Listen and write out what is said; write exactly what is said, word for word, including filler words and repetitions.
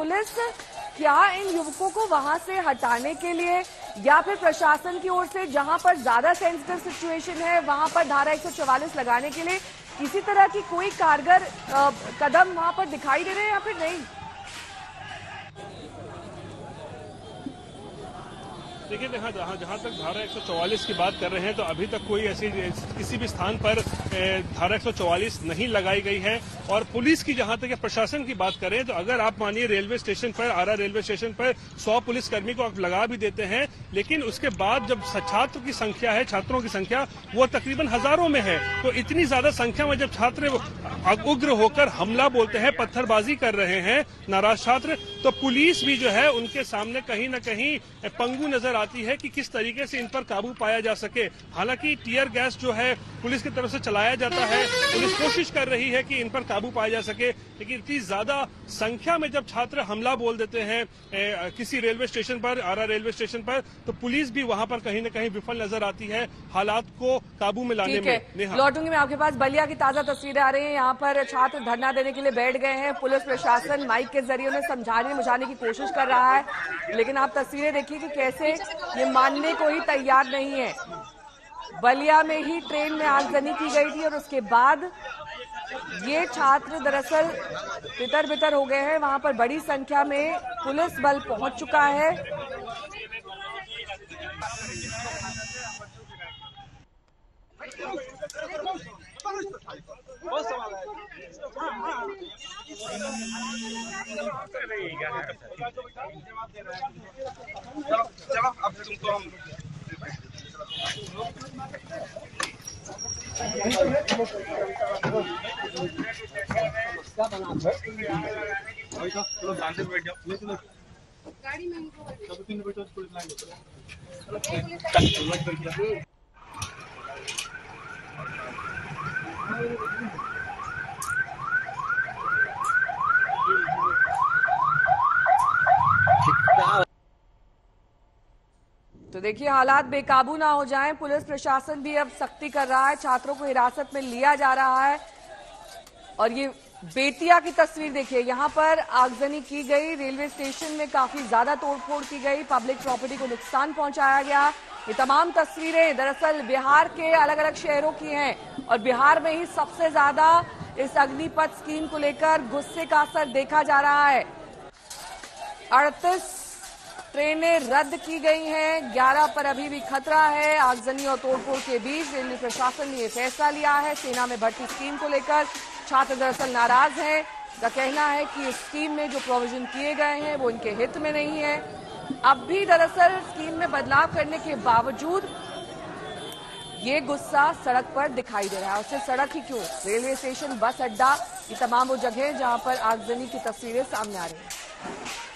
Police क्या इन युवकों को वहां से हटाने के लिए या फिर प्रशासन की ओर से जहां पर ज्यादा सेंसिटिव सिचुएशन है वहां पर धारा एक सौ चौवालीस लगाने के लिए किसी तरह की कोई कारगर कदम वहां पर दिखाई दे रहे हैं या फिर नहीं? देखिए, जहाँ जहाँ तक धारा एक सौ चौवालीस की बात कर रहे हैं तो अभी तक कोई ऐसी किसी भी स्थान पर धारा एक सौ चौवालीस नहीं लगाई गई है। और पुलिस की जहाँ तक या प्रशासन की बात करें तो अगर आप मानिए रेलवे स्टेशन पर, आरा रेलवे स्टेशन पर सौ पुलिसकर्मी को आप लगा भी देते हैं, लेकिन उसके बाद जब छात्र की संख्या है, छात्रों की संख्या वो तकरीबन हजारों में है, तो इतनी ज्यादा संख्या में जब छात्र उग्र होकर हमला बोलते हैं, पत्थरबाजी कर रहे हैं नाराज छात्र, तो पुलिस भी जो है उनके सामने कहीं न कहीं पंगु नजर आती है कि किस तरीके से इन पर काबू पाया जा सके। हालांकि टीयर गैस जो है पुलिस की तरफ से चलाया जाता है, पुलिस कोशिश कर रही है कि इन पर काबू पाया जा सके, लेकिन इतनी ज्यादा संख्या में जब छात्र हमला बोल देते हैं ए, किसी रेलवे स्टेशन पर, आरा रेलवे स्टेशन पर, तो पुलिस भी वहां पर कहीं न कहीं विफल नजर आती है हालात को काबू में लाने में। लौटूंगी मैं आपके पास। बलिया की ताजा तस्वीरें आ रही हैं। यहाँ पर छात्र धरना देने के लिए बैठ गए हैं। पुलिस प्रशासन माइक के जरिए उन्हें समझाने बुझाने की कोशिश कर रहा है, लेकिन आप तस्वीरें देखिए कि कैसे ये मानने को ही तैयार नहीं है। बलिया में ही ट्रेन में आगजनी की गई थी और उसके बाद ये छात्र दरअसल तितर बितर हो गए हैं। वहां पर बड़ी संख्या में पुलिस बल पहुंच चुका है। चलो अब तुमको हम गाड़ी में तो देखिए, हालात बेकाबू ना हो जाएं, पुलिस प्रशासन भी अब सख्ती कर रहा है। छात्रों को हिरासत में लिया जा रहा है। और ये बेतिया की तस्वीर देखिए, यहाँ पर आगजनी की गई, रेलवे स्टेशन में काफी ज्यादा तोड़फोड़ की गई, पब्लिक प्रॉपर्टी को नुकसान पहुंचाया गया। ये तमाम तस्वीरें दरअसल बिहार के अलग अलग शहरों की हैं और बिहार में ही सबसे ज्यादा इस अग्निपथ स्कीम को लेकर गुस्से का असर देखा जा रहा है। अड़तीस ट्रेनें रद्द की गई हैं, ग्यारह पर अभी भी खतरा है। आगजनी और तोड़फोड़ के बीच रेलवे प्रशासन ने यह फैसला लिया है। सेना में भर्ती स्कीम को लेकर छात्र दरअसल नाराज हैं। का कहना है कि इस स्कीम में जो प्रोविजन किए गए हैं वो इनके हित में नहीं है। अब भी दरअसल स्कीम में बदलाव करने के बावजूद ये गुस्सा सड़क पर दिखाई दे रहा है। उससे सड़क ही क्यों, रेलवे स्टेशन, बस अड्डा, ये तमाम वो जगह जहां पर आगजनी की तस्वीरें सामने आ रही हैं।